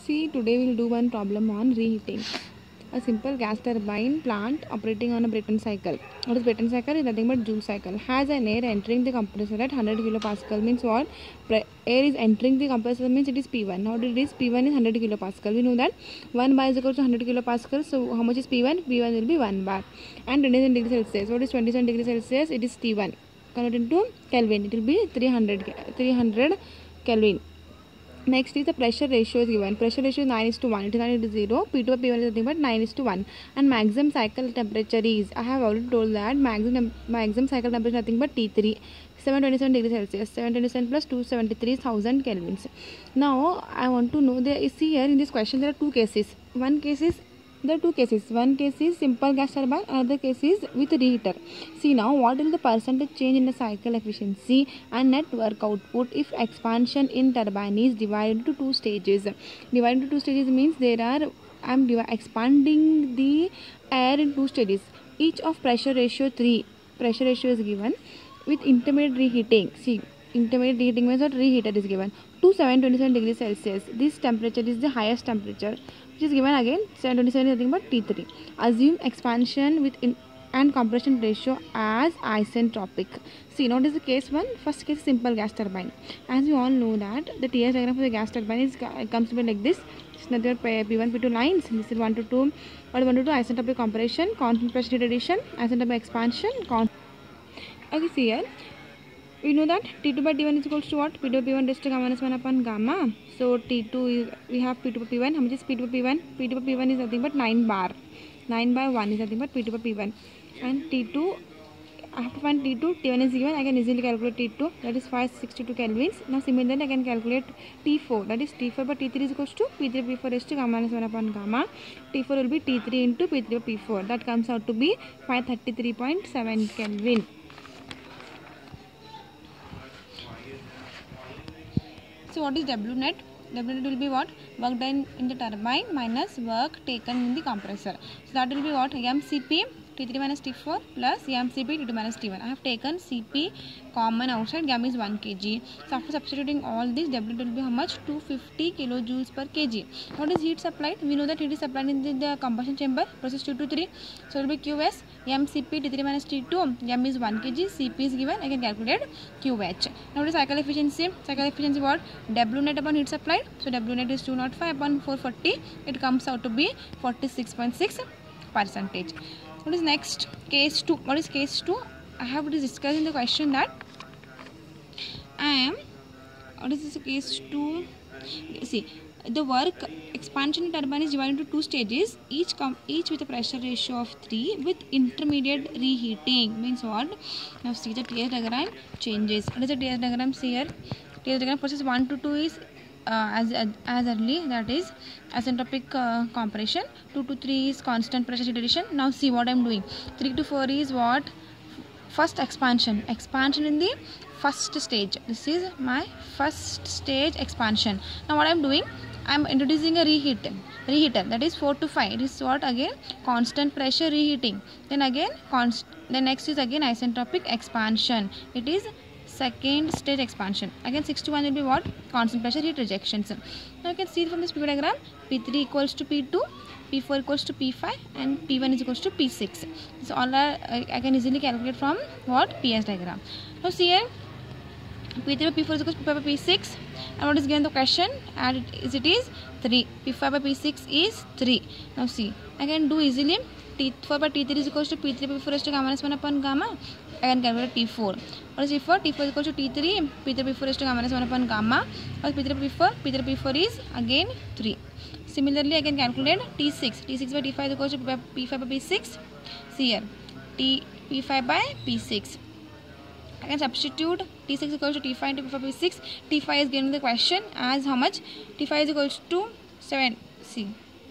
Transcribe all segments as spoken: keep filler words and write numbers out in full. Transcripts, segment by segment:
See, today we'll do one problem on reheating. A simple gas turbine plant operating on a Brayton cycle. What is Brayton cycle? Is nothing but Joule cycle. Has an air entering the compressor at one hundred kilopascal. Means what? Pre- air is entering the compressor means it is P one. Now it is P one is one hundred kilopascal. We know that one bar is equal to one hundred kilopascal. So how much is P one? P one will be one bar. And twenty-seven degrees Celsius. What is twenty-seven degrees Celsius? It is T one. Convert into Kelvin. It will be three hundred Kelvin. Next is the pressure ratio is given. Pressure ratio is nine is to one. It is not to zero. P two by P one is nothing but nine is to one. And maximum cycle temperature is, I have already told that maximum maximum cycle temperature is nothing but T three. seven hundred twenty-seven degrees Celsius. seven hundred twenty-seven plus two hundred seventy-three thousand kelvins. Now I want to know, there is, see here in this question there are two cases. One case is, there are two cases. One case is simple gas turbine, another case is with reheater. See now, what is the percentage change in the cycle efficiency and net work output if expansion in turbine is divided into two stages? Divided into two stages means there are, I am expanding the air in two stages. Each of pressure ratio three. Pressure ratio is given with intermediate reheating. See, intermediate reheating means what? Reheater is given to seven hundred twenty-seven degrees Celsius. This temperature is the highest temperature, which is given again seven hundred twenty-seven is nothing but T three. Assume expansion with in and compression ratio as isentropic. See, what is the case one? First case, simple gas turbine. As you all know that the T S diagram for the gas turbine is comes to be like this. It's nothing but P one, P two lines. This is one to two. What one to two? Isentropic compression, constant pressure heat addition, isentropic expansion. Con okay, see here. We know that T two by T one is equal to what? P two by P one raised to gamma minus one upon gamma. So T two is, we have P two by P one. How much is P two by P one? P two by P one is nothing but nine bar. nine by one is nothing but P two by P one. And T two, I have to find T two. T one is given. I can easily calculate T two. That is five hundred sixty-two kelvins. Now similarly I can calculate T four. That is T four by T three is equal to P three by P four raised to gamma minus one upon gamma. T four will be T three into P three by P four. That comes out to be five hundred thirty-three point seven Kelvin. So what is W net? W net will be what? Work done in the turbine minus work taken in the compressor. So that will be what? M C P T three minus T four plus M C P T two minus T one. I have taken C P common outside. Gamma is one kilogram. So after substituting all this, W will be how much? two hundred fifty kilojoules per kg. What is heat supplied? We know that heat is supplied in the, the combustion chamber, process two to three. So it will be Q S M C P T three minus T two. M is one kilogram. C P is given. I can calculate Q H. Now what is cycle efficiency? Cycle efficiency what? W net upon heat supplied. So W net is two hundred five upon four hundred forty. It comes out to be forty-six point six percentage. What is next? Case two. What is case two? I have to discuss in the question that I am. What is this case two? See, the work expansion turbine is divided into two stages. Each com each with a pressure ratio of three with intermediate reheating. Means what? Now see the T S diagram changes. What is the T S diagram? See here. T S diagram process one to two is uh, as as early, that is isentropic uh, compression. two to three is constant pressure heat addition. Now see what I am doing. three to four is what? First expansion. Expansion in the first stage. This is my first stage expansion. Now what I am doing? I am introducing a reheat. Reheater. That is four to five. It is what again? Constant pressure reheating. Then again const. The next is again isentropic expansion. It is second stage expansion. Again six to one will be what? Constant pressure heat rejections. Now you can see from this P diagram, P three equals to P two, P four equals to P five and P one is equals to P six. So all are, I can easily calculate from what? P S diagram. Now see here, P three by P four is equals to P five by P six, and what is given the question? And it is, it is three. P five by P six is three. Now see, I can do easily. T four by T three is equals to P three by P four raised to gamma minus one upon gamma. I can calculate T four. What is T four? T four is equal to T three. P three by P four raised to gamma minus one upon gamma. What is P three by P four? P three by P four is again three. Similarly, I can calculate T six. T six by T five is equal to P five by P six. See here, T P five by P six. I can substitute T six is equal to T five into P five by P six. T five is given in the question as how much? T five is equal to seven. See.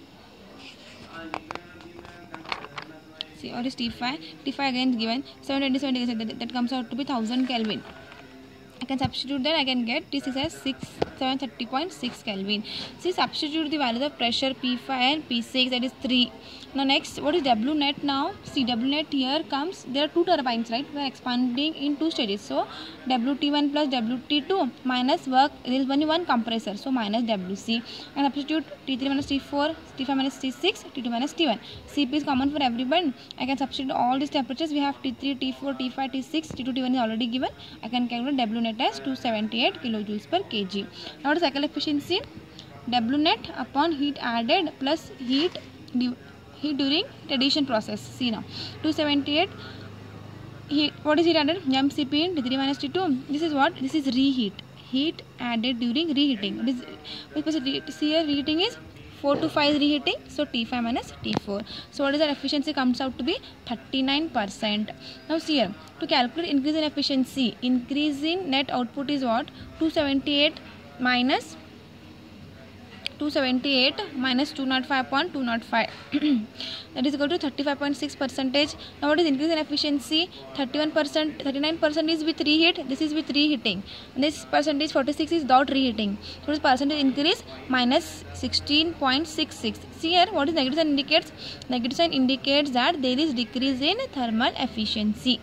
See, what is T five? T five again given seven hundred twenty-seven degrees. That, that comes out to be one thousand Kelvin. I can substitute that. I can get T six as six seven thirty point six Kelvin. See, substitute the values of pressure P five and P six, that is three. Now next, what is W net now? See, W net here comes, there are two turbines, right? We are expanding in two stages. So W T one plus W T two minus work, there is only one compressor, so minus W C. And substitute T three minus T four, T five minus T six, T two minus T one. C P is common for everyone. I can substitute all these temperatures. We have T three, T four, T five, T six, T two, T one is already given. I can calculate W net as two hundred seventy-eight kilojoules per kg. Now what is cycle efficiency? W net upon heat added plus heat heat during addition process. See now, two hundred seventy-eight. Heat, what is heat added? M C P in T three minus T two. This is what? This is reheat. Heat added during reheating. This, because here reheating is four to five is reheating. So T five minus T four. So what is that efficiency? Comes out to be thirty-nine percent. Now see here, to calculate increase in efficiency, increase in net output is what? two hundred seventy-eight minus two hundred seventy-eight minus two hundred five point two zero five. That is equal to thirty-five point six percentage. Now what is increase in efficiency? thirty-one percent, thirty-nine percent is with reheat. This is with reheating. This percentage forty-six is without reheating. So this percentage increase minus sixteen point six six. See here, what is negative sign indicates? Negative sign indicates that there is decrease in thermal efficiency.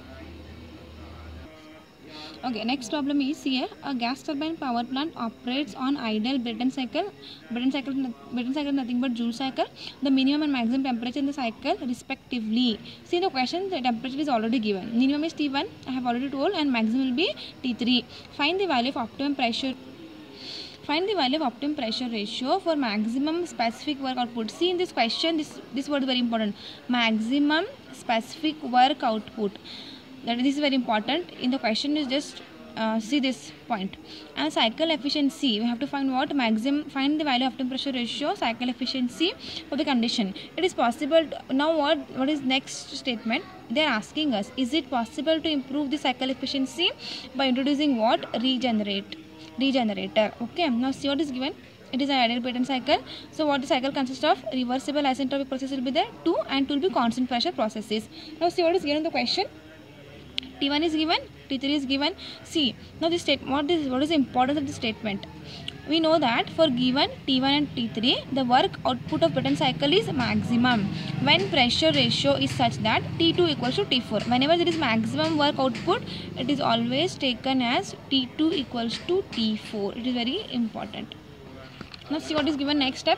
Okay, next problem is here, a gas turbine power plant operates on ideal Brayton cycle. Brayton cycle, Brayton cycle is nothing but Joule cycle. The minimum and maximum temperature in the cycle respectively. See the question, the temperature is already given. Minimum is T one, I have already told, and maximum will be T three. Find the value of optimum pressure. Find the value of optimum pressure ratio for maximum specific work output. See in this question, this, this word is very important. Maximum specific work output. That this is very important. In the question is just uh, see this point. And cycle efficiency, we have to find what? Maximum, find the value of optimum pressure ratio, cycle efficiency for the condition. It is possible to, now what what is next statement? They are asking us, is it possible to improve the cycle efficiency by introducing what? Regenerate regenerator. Okay, now see what is given. It is an ideal Brayton cycle. So what the cycle consists of? Reversible isentropic process will be there, two, and two will be constant pressure processes. Now see what is given in the question. T one is given, T three is given. See, now this state, what is what is the importance of this statement? We know that for given T one and T three, the work output of Brayton cycle is maximum when pressure ratio is such that T two equals to T four. Whenever there is maximum work output, it is always taken as T two equals to T four. It is very important. Now see what is given next step.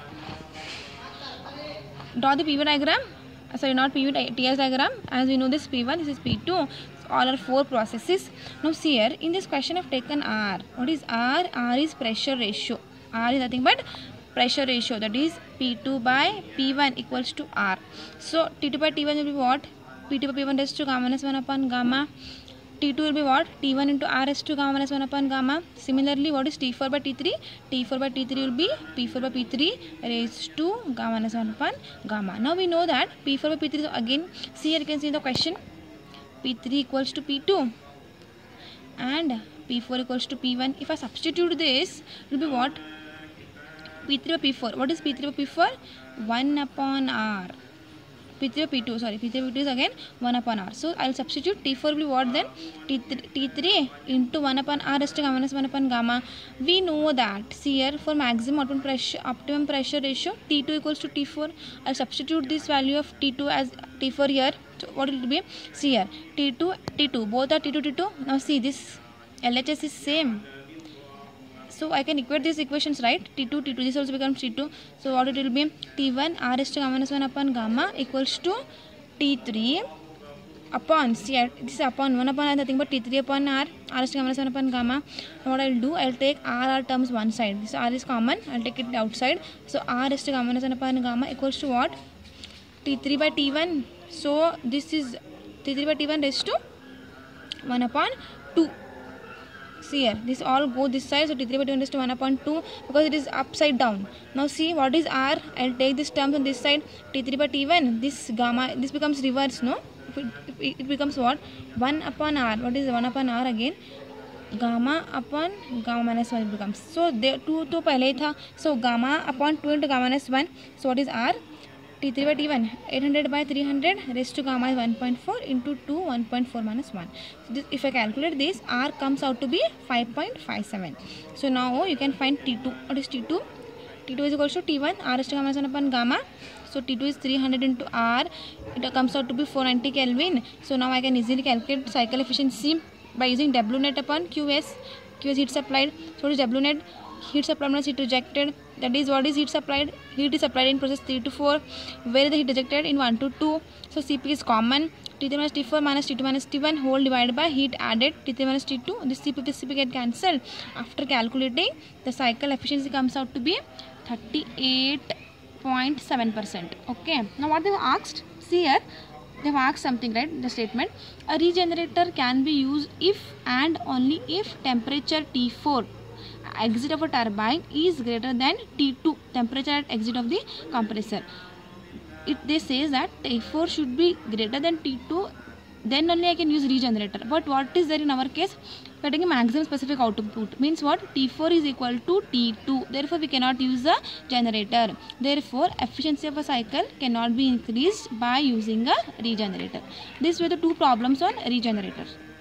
Draw the P V diagram. Sorry, not P V, T S diagram. As we know this P one, this is P two. All are four processes. Now see here, in this question I have taken R. What is R? R is pressure ratio. R is nothing but pressure ratio, that is P two by P one equals to R. So T two by T one will be what? P two by P one raised to gamma minus one upon gamma. T two will be what? T one into R raised to gamma minus one upon gamma. Similarly, what is T four by T three? T four by T three will be P four by P three raised to gamma minus one upon gamma. Now we know that P four by P three is again, see here you can see in the question, P three equals to P two and P four equals to P one. If I substitute this, it will be what? P three by P four. What is P three by P four? one upon R. P three by P two, sorry, P three by P two is again one upon R. So I will substitute. T four will be what then? T three into one upon R raised to gamma minus one upon gamma. We know that, see here, for maximum optimum pressure, optimum pressure ratio, T two equals to T four. I will substitute this value of T two as T four here. So what will it be? See here, T two, T two, both are T two, T two. Now see, this L H S is same. So I can equate these equations, right? T two, T two, this also becomes T two. So what it will be? T one R raised to gamma minus one upon gamma equals to T three upon, see, this is upon one upon R, nothing but T three upon R, R raised to gamma minus one upon gamma. Now what I will do, I will take R, R terms one side. This R is common, I will take it outside. So R raised to gamma minus one upon gamma equals to what? T three by T one. So this is T three by T one raised to one upon two. See here, this all go this side, so T three by T one raised to one upon two because it is upside down. Now see what is R, I will take this term on this side, T three by T one, this gamma, this becomes reverse, no? It, it, it becomes what? one upon R. What is one upon R again? Gamma upon gamma minus one it becomes. So there two to pehle tha. So gamma upon two into gamma minus one. So what is R? T three by T one, eight hundred by three hundred raised to gamma is one point four into two, one point four minus one. So this, if I calculate this, R comes out to be five point five seven. So now you can find T two. What is T two? T two is equal to T one, R raised to gamma is one upon gamma. So T two is three hundred into R. It comes out to be four hundred ninety Kelvin. So now I can easily calculate cycle efficiency by using W net upon Q S. Q is heat supplied. So what is W net? Heat supplied minus heat rejected. That is, what is heat supplied? Heat is supplied in process three to four. Where is the heat rejected? In one to two. So C P is common. T three minus T four minus T two minus T one whole divided by heat added. T three minus T two. This C P with this C P get cancelled. After calculating, the cycle efficiency comes out to be thirty-eight point seven percent. Okay. Now what they have asked? See here. They have asked something, right? The statement. A regenerator can be used if and only if temperature T four exit of a turbine is greater than T two, temperature at exit of the compressor. It they says that T four should be greater than T two, then only I can use regenerator. But what is there in our case? We are taking maximum specific output. Means what? T four is equal to T two. Therefore, we cannot use a generator. Therefore, efficiency of a cycle cannot be increased by using a regenerator. These were the two problems on regenerator.